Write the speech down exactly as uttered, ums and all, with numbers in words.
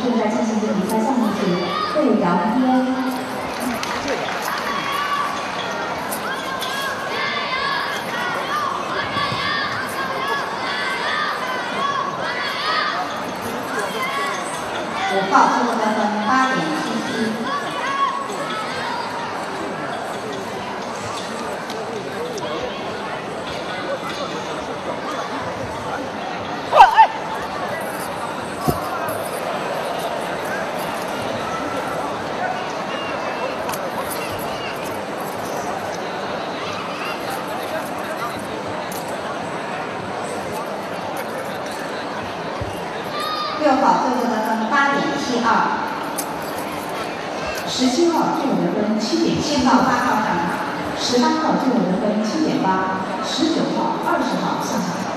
正在进行的比赛项目是对摇鞭。 五号最后得分八点七七。六号最后得分八点七二。 十七号最后得分七点七， 号八号上场， 十八号最后得分七点八，十九号、二十号上场。